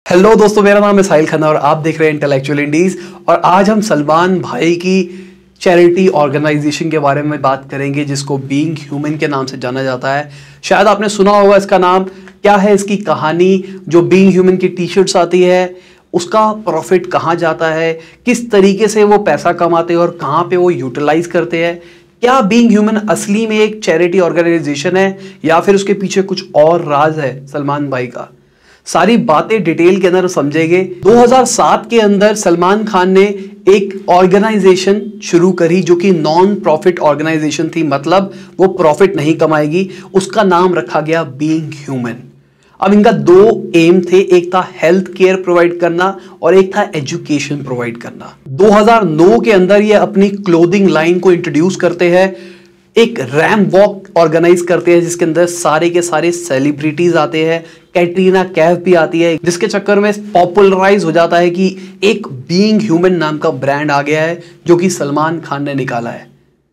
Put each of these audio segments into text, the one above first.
Hello दोस्तों, मेरा नाम है साहिल खन्ना और आप देख रहे हैं इंटेलेक्चुअल इंडीज। और आज हम सलमान भाई की चैरिटी ऑर्गेनाइजेशन के बारे में बात करेंगे जिसको बीइंग ह्यूमन के नाम से जाना जाता है। शायद आपने सुना होगा इसका नाम। क्या है इसकी कहानी? जो बीइंग ह्यूमन की टी शर्ट्स आती है उसका प्रॉफिट कहाँ जाता है, किस तरीके से वो पैसा कमाते हैं और कहाँ पे वो यूटिलाइज करते हैं। क्या बीइंग ह्यूमन असली में एक चैरिटी ऑर्गेनाइजेशन है या फिर उसके पीछे कुछ और राज है सलमान भाई का? सारी बातें डिटेल के अंदर समझेंगे। 2007 के अंदर सलमान खान ने एक ऑर्गेनाइजेशन शुरू करी जो कि नॉन प्रॉफिट ऑर्गेनाइजेशन थी, मतलब वो प्रॉफिट नहीं कमाएगी। उसका नाम रखा गया बीइंग ह्यूमन। अब इनका दो एम थे, एक था हेल्थ केयर प्रोवाइड करना और एक था एजुकेशन प्रोवाइड करना। 2009 के अंदर ये अपनी क्लोथिंग लाइन को इंट्रोड्यूस करते हैं, एक रैम वॉक ऑर्गेनाइज करते हैं जिसके अंदर सारे के सारे सेलिब्रिटीज आते हैं। कैटरीना कैफ भी आती है, जिसके चक्कर में पॉपुलराइज हो जाता है कि एक बीइंग ह्यूमन नाम का ब्रांड आ गया है जो कि सलमान खान ने निकाला है।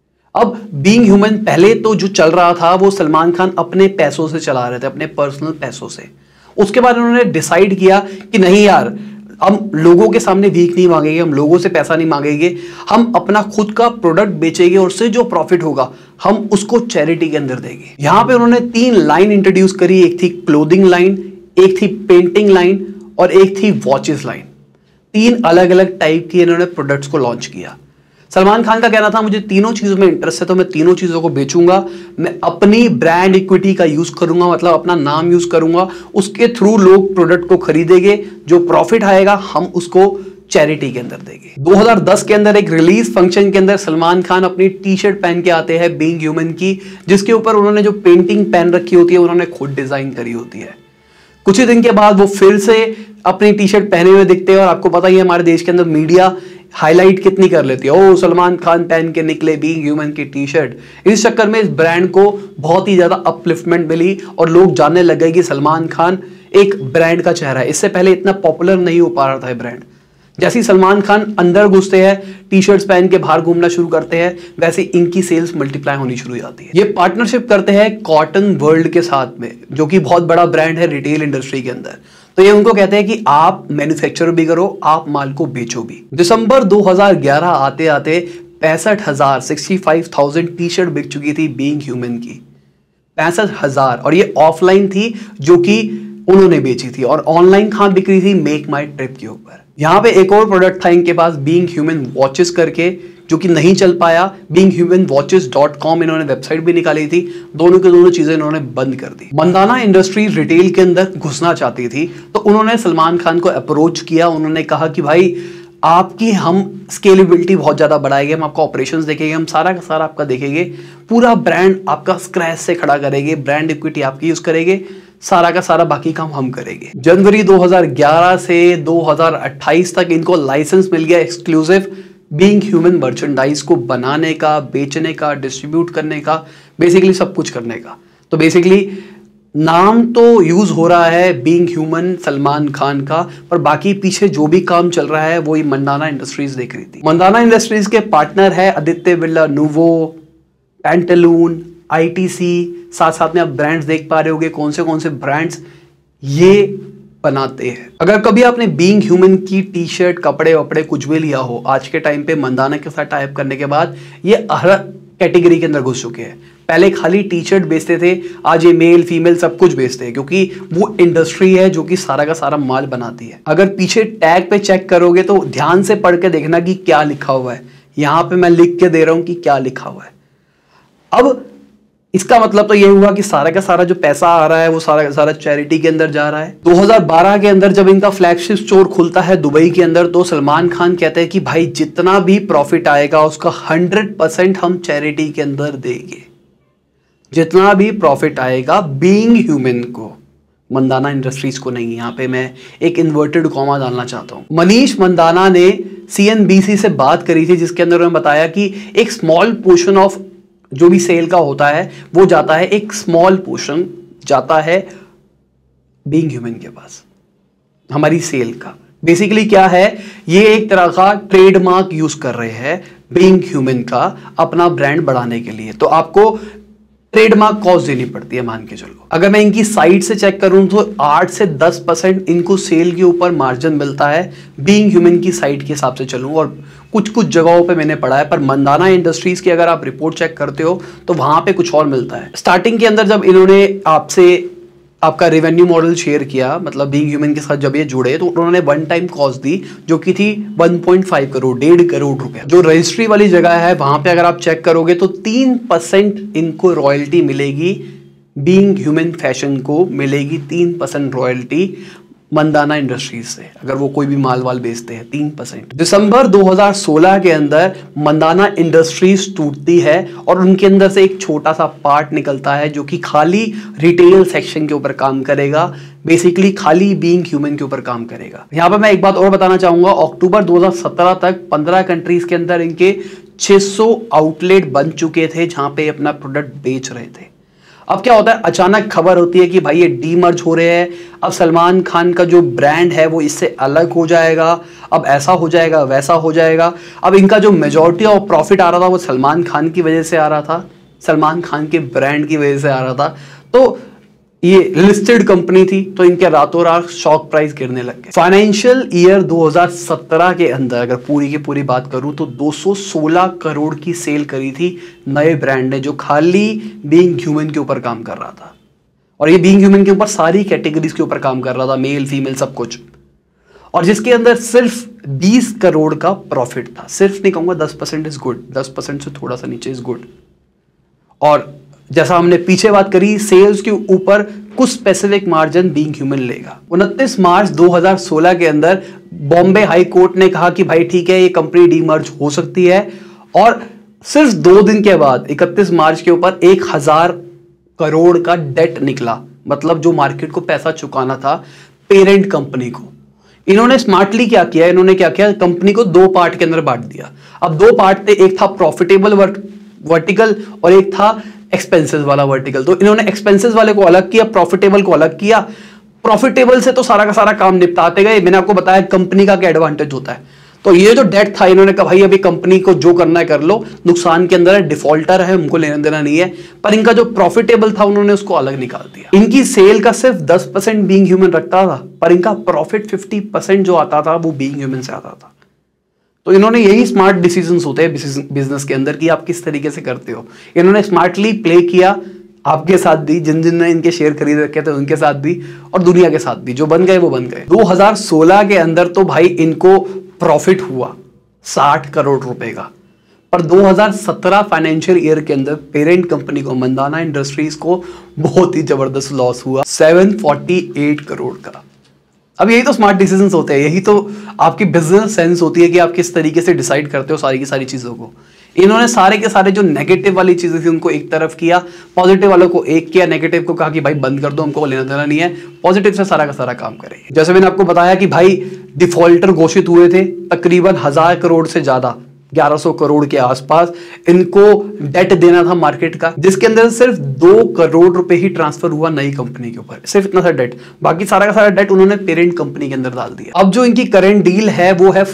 अब बीइंग ह्यूमन पहले तो जो चल रहा था वो सलमान खान अपने पैसों से चला रहे थे, अपने पर्सनल पैसों से। उसके बाद उन्होंने डिसाइड किया कि नहीं यार, हम लोगों के सामने भीख नहीं मांगेंगे, हम लोगों से पैसा नहीं मांगेंगे, हम अपना खुद का प्रोडक्ट बेचेंगे और उससे जो प्रॉफिट होगा हम उसको चैरिटी के अंदर देंगे। यहां पे उन्होंने 3 लाइन इंट्रोड्यूस करी। एक थी क्लोथिंग लाइन, एक थी पेंटिंग लाइन और एक थी वॉचेस लाइन। 3 अलग अलग टाइप की इन्होंने प्रोडक्ट्स को लॉन्च किया। सलमान खान का कहना था मुझे तीनों चीजों में इंटरेस्ट है तो मैं तीनों चीजों को बेचूंगा, मैं अपनी ब्रांड इक्विटी का यूज करूंगा, मतलब अपना नाम यूज करूंगा, उसके थ्रू लोग प्रोडक्ट को खरीदेंगे, जो प्रॉफिट आएगा हम उसको चैरिटी के अंदर देंगे। 2010 के अंदर एक रिलीज फंक्शन के अंदर सलमान खान अपनी टी शर्ट पहन के आते हैं बीइंग ह्यूमन की, जिसके ऊपर उन्होंने जो पेंटिंग पहन रखी होती है उन्होंने खुद डिजाइन करी होती है। कुछ ही दिन के बाद वो फिर से अपनी टी शर्ट पहने हुए दिखते हैं और आपको पता ही है हमारे देश के अंदर मीडिया हाईलाइट कितनी कर लेती है, ओ सलमान खान पहन के निकले बीइंग ह्यूमन की टी शर्ट। इस चक्कर में इस ब्रांड को बहुत ही ज्यादा अपलिफ्टमेंट मिली और लोग जानने लग गए कि सलमान खान एक ब्रांड का चेहरा है। इससे पहले इतना पॉपुलर नहीं हो पा रहा था ये ब्रांड। जैसे ही सलमान खान अंदर घुसते हैं, टी शर्ट्स पहन के बाहर घूमना शुरू करते हैं, वैसे इनकी सेल्स मल्टीप्लाई होनी शुरू हो जाती है। ये पार्टनरशिप करते हैं कॉटन वर्ल्ड के साथ में, जो कि बहुत बड़ा ब्रांड है रिटेल इंडस्ट्री के अंदर। तो ये उनको कहते हैं कि आप मैन्युफैक्चर भी करो, आप माल को बेचो भी। दिसंबर 2011 आते आते 65,000 टी शर्ट बिक चुकी थी बीइंग ह्यूमन की। 65,000, और ये ऑफलाइन थी जो कि उन्होंने बेची थी, और ऑनलाइन कहां बिक रही थी? मेक माई ट्रिप के ऊपर। यहां पे एक और प्रोडक्ट था इनके पास बीइंग ह्यूमन वॉचेस करके, जो कि नहीं चल पाया। beinghumanwatches.com इन्होंने वेबसाइट भी निकाली थी, दोनों की दोनों चीजें इन्होंने बंद कर दी। मंदाना इंडस्ट्रीज रिटेल के अंदर घुसना चाहती थी तो उन्होंने सलमान खान को अप्रोच किया। उन्होंने कहा कि भाई आपकी हम स्केलेबिलिटी बहुत ज्यादा बढ़ाएंगे, हम आपका ऑपरेशंस देखेंगे, हम सारा का सारा आपका देखेंगे, पूरा ब्रांड आपका स्क्रैच से खड़ा करेंगे, ब्रांड इक्विटी आपकी यूज करेंगे, सारा का सारा बाकी काम हम करेंगे। जनवरी 2011 से 2028 तक इनको लाइसेंस मिल गया एक्सक्लूसिव बीइंग ह्यूमन मर्चेंडाइज को बनाने का, बेचने का, डिस्ट्रीब्यूट करने का, बेसिकली सब कुछ करने का। तो बेसिकली नाम तो यूज हो रहा है बीइंग ह्यूमन सलमान खान का, पर बाकी पीछे जो भी काम चल रहा है वही मंदाना इंडस्ट्रीज देख रही थी। मंदाना इंडस्ट्रीज के पार्टनर है Aditya Birla Nuvo, Pantaloon, ITC, साथ साथ में आप ब्रांड्स देख पा रहे होंगे कौन से ब्रांड्स ये बनाते हैं। अगर कभी आपने बीइंग ह्यूमन की टी शर्ट, कपड़े वपड़े कुछ भी लिया हो, आज के टाइम पे मंदाना के साथ टाइप करने के बाद ये हर कैटेगरी के अंदर घुस चुके हैं। पहले खाली टी शर्ट बेचते थे, आज ये मेल फीमेल सब कुछ बेचते हैं, क्योंकि वो इंडस्ट्री है जो कि सारा का सारा माल बनाती है। अगर पीछे टैग पे चेक करोगे तो ध्यान से पढ़ के देखना कि क्या लिखा हुआ है। यहां पे मैं लिख के दे रहा हूं कि क्या लिखा हुआ है। अब इसका मतलब तो ये हुआ कि सारा का सारा जो पैसा आ रहा है वो सारा का सारा चैरिटी के अंदर जा रहा है। 2012 के अंदर जब इनका फ्लैगशिप स्टोर खुलता है दुबई के अंदर, तो सलमान खान कहते हैं कि भाई जितना भी प्रॉफिट आएगा उसका 100% हम चैरिटी के अंदर देंगे। जितना भी प्रॉफिट आएगा बीइंग ह्यूमन को, मंदाना इंडस्ट्रीज को नहीं। यहां पे मैं एक इन्वर्टेड कॉमा डालना चाहता हूं। मनीष मंदाना ने CNBC से बात करी थी जिसके अंदर उन्होंने बताया कि एक स्मॉल पोर्शन ऑफ जो भी सेल का होता है वो जाता है, एक स्मॉल पोर्शन जाता है बीइंग ह्यूमन के पास, हमारी सेल का। बेसिकली क्या है, ये एक तरह का ट्रेडमार्क यूज कर रहे हैं बीइंग ह्यूमन का अपना ब्रांड बढ़ाने के लिए। तो आपको ट्रेडमार्क कॉस्ट देनी पड़ती है, मान के चलो। अगर मैं इनकी साइट से चेक करूं तो 8 से 10% इनको सेल के ऊपर मार्जिन मिलता है, बीइंग ह्यूमन की साइट के हिसाब से चलूं। और कुछ कुछ जगहों पे मैंने पढ़ा है, पर मंदाना इंडस्ट्रीज की अगर आप रिपोर्ट चेक करते हो तो वहां पे कुछ और मिलता है। स्टार्टिंग के अंदर जब इन्होंने आपसे आपका रेवेन्यू मॉडल शेयर किया, मतलब बीइंग ह्यूमन के साथ जब ये जुड़े, तो उन्होंने वन टाइम कॉस्ट दी जो कि थी 1.5 करोड़, 1.5 करोड़ रुपए। जो रजिस्ट्री वाली जगह है वहां पे अगर आप चेक करोगे तो 3% इनको रॉयल्टी मिलेगी, बीइंग ह्यूमन फैशन को मिलेगी 3% रॉयल्टी मंदाना इंडस्ट्रीज से, अगर वो कोई भी माल वाल बेचते हैं 3%। दिसंबर 2016 के अंदर मंदाना इंडस्ट्रीज टूटती है और उनके अंदर से एक छोटा सा पार्ट निकलता है जो कि खाली रिटेल सेक्शन के ऊपर काम करेगा, बेसिकली खाली बीइंग ह्यूमन के ऊपर काम करेगा। यहां पर मैं एक बात और बताना चाहूंगा, अक्टूबर 2017 तक 15 कंट्रीज के अंदर इनके 600 आउटलेट बन चुके थे जहां पे अपना प्रोडक्ट बेच रहे थे। अब क्या होता है, अचानक खबर होती है कि भाई ये डीमर्ज हो रहे हैं, अब सलमान खान का जो ब्रांड है वो इससे अलग हो जाएगा, अब ऐसा हो जाएगा वैसा हो जाएगा। अब इनका जो मेजॉरिटी ऑफ प्रॉफिट आ रहा था वो सलमान खान की वजह से आ रहा था, सलमान खान के ब्रांड की वजह से आ रहा था। तो ये लिस्टेड कंपनी थी तो इनके रातों रात स्टॉक प्राइस गिरने लग गए। फाइनेंशियल ईयर 2017 के अंदर अगर पूरी की पूरी बात करूं तो 216 करोड़ की सेल करी थी नए ब्रांड ने, जो खाली बीइंग ह्यूमन के ऊपर काम कर रहा था। और ये बीइंग ह्यूमन के ऊपर सारी कैटेगरीज के ऊपर काम कर रहा था, मेल फीमेल सब कुछ, और जिसके अंदर सिर्फ 20 करोड़ का प्रॉफिट था। सिर्फ नहीं कहूंगा, 10% इज गुड, 10% से थोड़ा सा नीचे इज गुड। और जैसा हमने पीछे बात करी, सेल्स के ऊपर कुछ स्पेसिफिक मार्जिन बीइंग ह्यूमन लेगा। 29 मार्च 2016 के अंदर बॉम्बे हाई कोर्ट ने कहा कि भाई ठीक है, ये कंपनी डीमर्ज हो सकती है, और सिर्फ 2 दिन के बाद 31 मार्च के ऊपर 1000 करोड़ का डेट निकला, मतलब जो मार्केट को पैसा चुकाना था पेरेंट कंपनी को। इन्होंने स्मार्टली क्या किया, इन्होंने क्या किया, कंपनी को 2 पार्ट के अंदर बांट दिया। अब 2 पार्ट थे, एक था प्रॉफिटेबल वर्टिकल और एक था एक्सपेंसेस वाला वर्टिकल। तो इन्होंने एक्सपेंसेस वाले को अलग किया, प्रॉफिटेबल को अलग किया। प्रॉफिटेबल से तो सारा का सारा काम निपटाते गए। मैंने आपको बताया कंपनी का क्या एडवांटेज होता है। तो ये जो डेट था, इन्होंने कहा भाई अभी कंपनी को जो करना है कर लो, नुकसान के अंदर है, डिफॉल्टर है, हमको लेना देना नहीं है। पर इनका जो प्रॉफिटेबल था उन्होंने उसको अलग निकाल दिया। इनकी सेल का सिर्फ 10% बीइंग ह्यूमन रखता था, पर इनका प्रॉफिट 50% जो आता था वो बीइंग ह्यूमन से आता था। तो इन्होंने, यही स्मार्ट डिसीजंस होते हैं बिजनेस के अंदर कि आप किस तरीके से करते हो। इन्होंने स्मार्टली प्ले किया, आपके साथ भी, जिन जिन ने इनके शेयर खरीद रखे थे उनके साथ भी, और दुनिया के साथ भी। जो बन गए वो बन गए। 2016 के अंदर तो भाई इनको प्रॉफिट हुआ 60 करोड़ रुपए का, पर 2017 फाइनेंशियल ईयर के अंदर पेरेंट कंपनी को, मंदाना इंडस्ट्रीज को, बहुत ही जबरदस्त लॉस हुआ 748 करोड़ का। अब यही तो स्मार्ट डिसीजंस होते हैं, यही तो आपकी बिजनेस सेंस होती है कि आप किस तरीके से डिसाइड करते हो सारी की सारी चीजों को। इन्होंने सारे के सारे जो नेगेटिव वाली चीजें थी उनको एक तरफ किया, पॉजिटिव वालों को एक किया, नेगेटिव को कहा कि भाई बंद कर दो, हमको लेना देना नहीं है, पॉजिटिव से सारा का सारा काम करें। जैसे मैंने आपको बताया कि भाई डिफॉल्टर घोषित हुए थे तकरीबन 1000 करोड़ से ज्यादा, 1100 करोड़ के आसपास इनको डेट देना था मार्केट का, जिसके अंदर सिर्फ 2 करोड़ रुपए ही ट्रांसफर हुआ नई कंपनी के ऊपर, सिर्फ इतना सा डेट। बाकी सारा का सारा डेट उन्होंने पेरेंट कंपनी के अंदर डाल दिया। अब जो इनकी करंट डील है वो है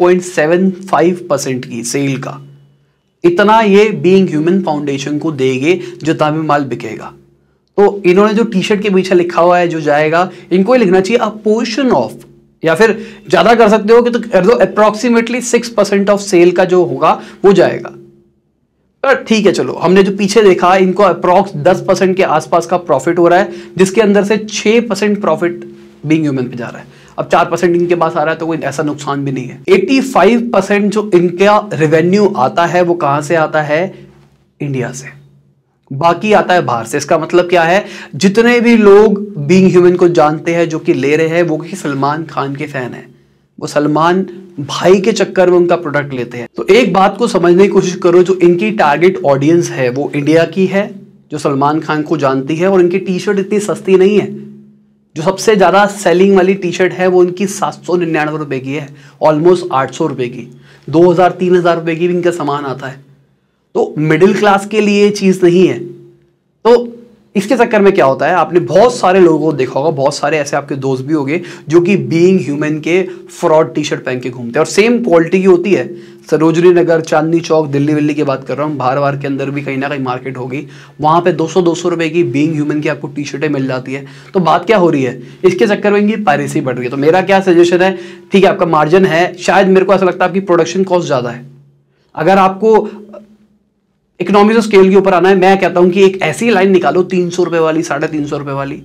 5.75% की सेल का। इतना ये बीइंग ह्यूमन फाउंडेशन को देंगे जितना भी माल बिकेगा। तो इन्होंने जो टी शर्ट के पीछे लिखा हुआ है जो जाएगा, इनको ही लिखना चाहिए अ पोर्शन ऑफ, या फिर ज्यादा कर सकते हो कि तो कर दो अप्रोक्सीमेटली 6% ऑफ सेल का जो होगा वो जाएगा। पर ठीक है, चलो हमने जो पीछे देखा, इनको अप्रोक्स 10% के आसपास का प्रॉफिट हो रहा है, जिसके अंदर से 6% प्रॉफिट बीइंग ह्यूमन पे जा रहा है। अब 4% इनके पास आ रहा है तो कोई ऐसा नुकसान भी नहीं है। 85% जो इनका रेवेन्यू आता है वो कहां से आता है, इंडिया से, बाकी आता है बाहर से। इसका मतलब क्या है, जितने भी लोग बीइंग ह्यूमन को जानते हैं जो कि ले रहे हैं वो कि सलमान खान के फैन है, वो सलमान भाई के चक्कर में उनका प्रोडक्ट लेते हैं। तो एक बात को समझने की कोशिश करो, जो इनकी टारगेट ऑडियंस है वो इंडिया की है, जो सलमान खान को जानती है, और इनकी टी शर्ट इतनी सस्ती नहीं है। जो सबसे ज्यादा सेलिंग वाली टी शर्ट है वो इनकी 799 रुपए की है, ऑलमोस्ट 800 रुपए की, 2000-3000 रुपए की भी इनका सामान आता है। तो मिडिल क्लास के लिए चीज नहीं है। तो इसके चक्कर में क्या होता है, आपने बहुत सारे लोगों को देखा होगा, बहुत सारे ऐसे आपके दोस्त भी होंगे जो कि बीइंग ह्यूमन के फ्रॉड टी शर्ट पहन के घूमते हैं और सेम क्वालिटी की होती है। सरोजनी नगर, चांदनी चौक, दिल्ली विल्ली की बात कर रहा हूँ, बाहर बाहर के अंदर भी कहीं ना कहीं मार्केट होगी, वहां पे 200-200 रुपए की बीइंग ह्यूमन की आपको टी शर्टें मिल जाती है। तो बात क्या हो रही है, इसके चक्कर में इनकी पायरेसी बढ़ रही है। तो मेरा क्या सजेशन है, ठीक है आपका मार्जिन है, शायद मेरे को ऐसा लगता है आपकी प्रोडक्शन कॉस्ट ज्यादा है। अगर आपको इकोनॉमिक्स ऑफ स्केल के ऊपर आना है, मैं कहता हूं कि एक ऐसी लाइन निकालो 300 रुपए वाली, 350 रुपए वाली,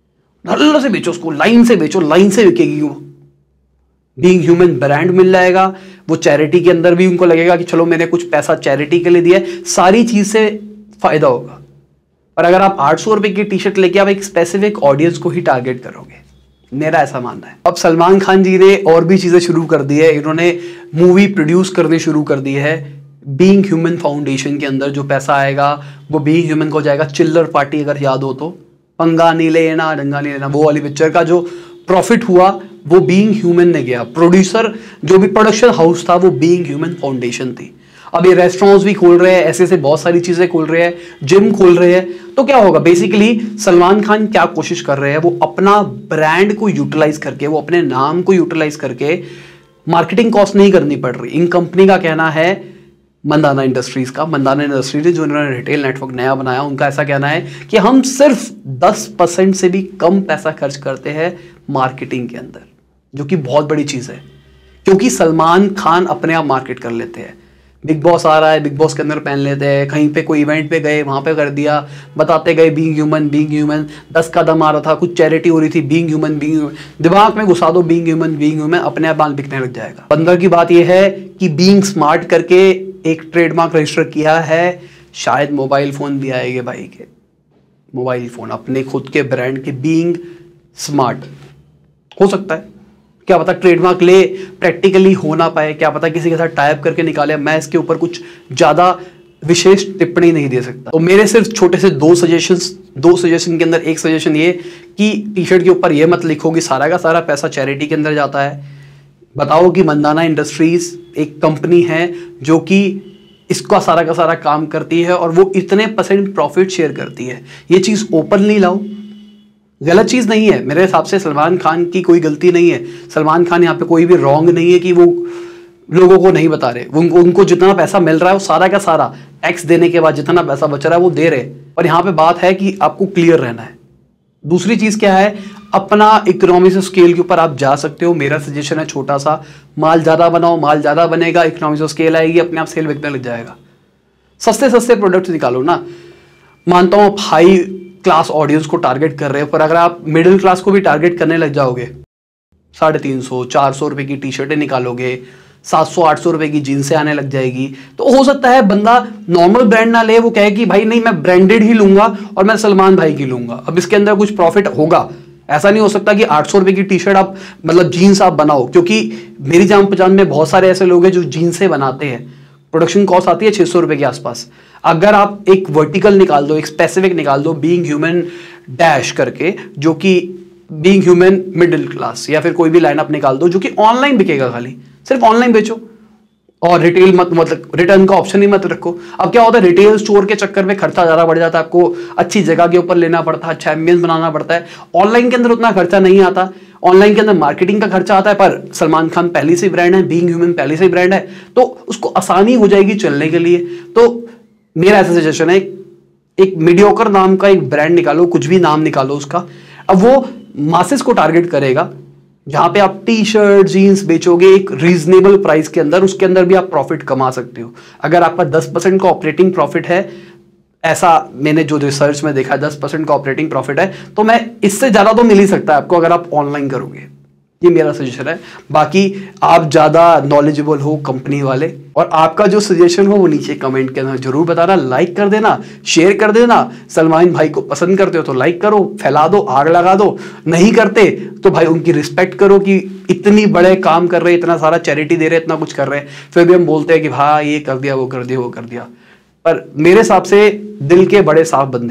ढल्ला से बेचो उसको, लाइन से बेचो, लाइन से बिकेगी वो। बीइंग ह्यूमन ब्रांड मिल जाएगा, वो चैरिटी के अंदर भी उनको लगेगा कि चलो मैंने कुछ पैसा चैरिटी के लिए दिया है, सारी चीज से फायदा होगा। और अगर आप 800 रुपए की टी शर्ट लेके आप एक स्पेसिफिक ऑडियंस को ही टारगेट करोगे, मेरा ऐसा मानना है। अब सलमान खान जी ने और भी चीजें शुरू कर दी है, इन्होंने मूवी प्रोड्यूस करनी शुरू कर दी है। बीइंग ह्यूमन फाउंडेशन के अंदर जो पैसा आएगा वो बीइंग ह्यूमन को जाएगा। चिल्लर पार्टी अगर याद हो तो, पंगा नहीं लेना डंगा नहीं लेना, वो वाली पिक्चर का जो प्रॉफिट हुआ वो बीइंग ह्यूमन ने गया। प्रोड्यूसर जो भी प्रोडक्शन हाउस था वो बीइंग ह्यूमन फाउंडेशन थी। अब ये रेस्टोरेंट्स भी खोल रहे हैं, ऐसे ऐसे बहुत सारी चीजें खोल रहे हैं, जिम खोल रहे हैं। तो क्या होगा, बेसिकली सलमान खान क्या कोशिश कर रहे हैं, वो अपना ब्रांड को यूटिलाइज करके, वो अपने नाम को यूटिलाइज करके मार्केटिंग कॉस्ट नहीं करनी पड़ रही। इन कंपनी का कहना है, मंदाना इंडस्ट्रीज का, मंदाना इंडस्ट्रीज जो इन्होंने रिटेल नेटवर्क नया बनाया, उनका ऐसा कहना है कि हम सिर्फ 10% से भी कम पैसा खर्च करते हैं मार्केटिंग के अंदर, जो कि बहुत बड़ी चीज है, क्योंकि सलमान खान अपने आप मार्केट कर लेते हैं। बिग बॉस आ रहा है, बिग बॉस के अंदर पहन लेते हैं, कहीं पे कोई इवेंट पे गए वहां पे कर दिया, बताते गए बीइंग ह्यूमन बीइंग ह्यूमन। 10 का दम आ रहा था, कुछ चैरिटी हो रही थी, बीइंग ह्यूमन बीइंग ह्यूमन, दिमाग में घुसा दो बीइंग ह्यूमन, अपने आप माल बिकने लग जाएगा। 15 की बात यह है कि बीइंग स्मार्ट करके एक ट्रेडमार्क रजिस्टर किया है, शायद मोबाइल फोन भी आएंगे भाई के, मोबाइल फोन अपने खुद के ब्रांड के, बीइंग स्मार्ट हो सकता है, क्या पता ट्रेडमार्क ले, प्रैक्टिकली हो ना पाए, क्या पता किसी के साथ टाइप करके निकाले। मैं इसके ऊपर कुछ ज्यादा विशेष टिप्पणी नहीं दे सकता। तो मेरे सिर्फ छोटे से दो सजेशन के अंदर एक सजेशन ये कि टी शर्ट के ऊपर ये मत लिखो कि सारा का सारा पैसा चैरिटी के अंदर जाता है। बताओ कि मंदाना इंडस्ट्रीज एक कंपनी है जो कि इसका सारा का सारा काम करती है और वो इतने % प्रॉफिट शेयर करती है। ये चीज ओपनली लाओ, गलत चीज नहीं है मेरे हिसाब से। सलमान खान की कोई गलती नहीं है, सलमान खान यहाँ पे कोई भी रॉन्ग नहीं है कि वो लोगों को नहीं बता रहे। उनको जितना पैसा मिल रहा है वो सारा का सारा टैक्स देने के बाद जितना पैसा बच रहा है वो दे रहे। और यहाँ पे बात है कि आपको क्लियर रहना है। दूसरी चीज क्या है, अपना इकोनॉमिक्स स्केल के ऊपर आप जा सकते हो। मेरा सजेशन है छोटा सा, माल ज्यादा बनाओ, माल ज्यादा बनेगा, इकोनॉमिक्स स्केल आएगी, अपने आप सेल बिकने लग जाएगा। सस्ते सस्ते प्रोडक्ट निकालो ना। मानता हूं आप हाई क्लास ऑडियंस को टारगेट कर रहे हो, पर अगर आप मिडिल क्लास को भी टारगेट करने लग जाओगे, 350-400 रुपए की टी शर्टें निकालोगे, 700-800 रुपए की जीन्स से आने लग जाएगी, तो हो सकता है बंदा नॉर्मल ब्रांड ना ले, वो कहे कि भाई नहीं मैं ब्रांडेड ही लूंगा और मैं सलमान भाई की लूंगा। अब इसके अंदर कुछ प्रॉफिट होगा। ऐसा नहीं हो सकता कि 800 रुपए की टी शर्ट आप मतलब जीन्स आप बनाओ, क्योंकि मेरी जान पहचान में बहुत सारे ऐसे लोग हैं जो जीन्स से बनाते हैं। प्रोडक्शन कॉस्ट आती है 600 रुपए के आसपास। अगर आप एक वर्टिकल निकाल दो, एक स्पेसिफिक निकाल दो, बीइंग ह्यूमन डैश करके, जो कि बीइंग ह्यूमन मिडिल क्लास, या फिर कोई भी लाइन आप निकाल दो जो कि ऑनलाइन बिकेगा, खाली सिर्फ ऑनलाइन बेचो और रिटेल मतलब रिटर्न का ऑप्शन ही मत रखो। अब क्या होता है, रिटेल स्टोर के चक्कर में खर्चा ज्यादा बढ़ जाता है, आपको अच्छी जगह के ऊपर लेना पड़ता है, अच्छा एम्बियंस बनाना पड़ता है। ऑनलाइन के अंदर उतना खर्चा नहीं आता, ऑनलाइन के अंदर मार्केटिंग का खर्चा आता है, पर सलमान खान पहले से ब्रांड है, बीइंग ह्यूमन पहले से ब्रांड है, तो उसको आसानी हो जाएगी चलने के लिए। तो मेरा ऐसा सजेशन है, एक मीडियोकर नाम का एक ब्रांड निकालो, कुछ भी नाम निकालो उसका। अब वो मासेस को टारगेट करेगा, जहां पे आप टी शर्ट जीन्स बेचोगे एक रीजनेबल प्राइस के अंदर, उसके अंदर भी आप प्रॉफिट कमा सकते हो। अगर आपका 10% का ऑपरेटिंग प्रॉफिट है, ऐसा मैंने जो रिसर्च में देखा 10% का ऑपरेटिंग प्रॉफिट है, तो मैं इससे ज्यादा तो मिल ही सकता है आपको अगर आप ऑनलाइन करोगे। ये मेरा सजेशन है। बाकी आप ज्यादा नॉलेजेबल हो कंपनी वाले, और आपका जो सजेशन हो वो नीचे कमेंट के अंदर जरूर बताना, लाइक कर देना, शेयर कर देना। सलमान भाई को पसंद करते हो तो लाइक करो, फैला दो, आग लगा दो। नहीं करते तो भाई उनकी रिस्पेक्ट करो कि इतनी बड़े काम कर रहे, इतना सारा चैरिटी दे रहे, इतना कुछ कर रहे हैं, फिर भी हम बोलते हैं कि भाई ये कर दिया, वो कर दिया, वो कर दिया। पर मेरे हिसाब से दिल के बड़े साफ बंदे हैं,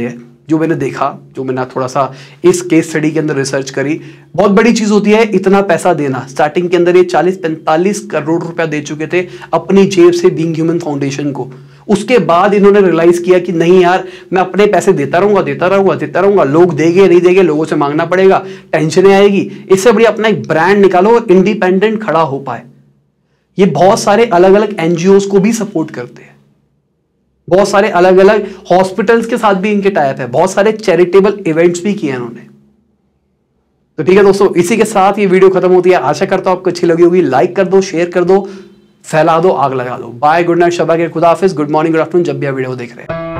जो मैंने देखा, जो मैंने थोड़ा सा इस केस स्टडी के अंदर रिसर्च करी, बहुत बड़ी चीज होती है इतना पैसा देना। स्टार्टिंग के अंदर ये 40-45 करोड़ रुपया दे चुके थे अपनी जेब से बीइंग ह्यूमन फाउंडेशन को। उसके बाद इन्होंने रियलाइज किया कि नहीं यार, मैं अपने पैसे देता रहूंगा, लोग देंगे नहीं देंगे, लोगों से मांगना पड़ेगा, टेंशन आएगी, इससे बढ़िया अपना एक ब्रांड निकालो, इंडिपेंडेंट खड़ा हो पाए। ये बहुत सारे अलग अलग एनजीओज को भी सपोर्ट करते हैं, बहुत सारे अलग अलग हॉस्पिटल्स के साथ भी इनके टाइप है, बहुत सारे चैरिटेबल इवेंट्स भी किए इन्होंने। तो ठीक है दोस्तों, इसी के साथ ये वीडियो खत्म होती है। आशा करता हूं आपको अच्छी लगी होगी। लाइक कर दो, शेयर कर दो, फैला दो, आग लगा दो। बाय, गुड नाइट, शबा के, खुदा हाफिज, गुड मॉर्निंग, गुड आफ्टरनून, जब भी आप वीडियो देख रहे हैं।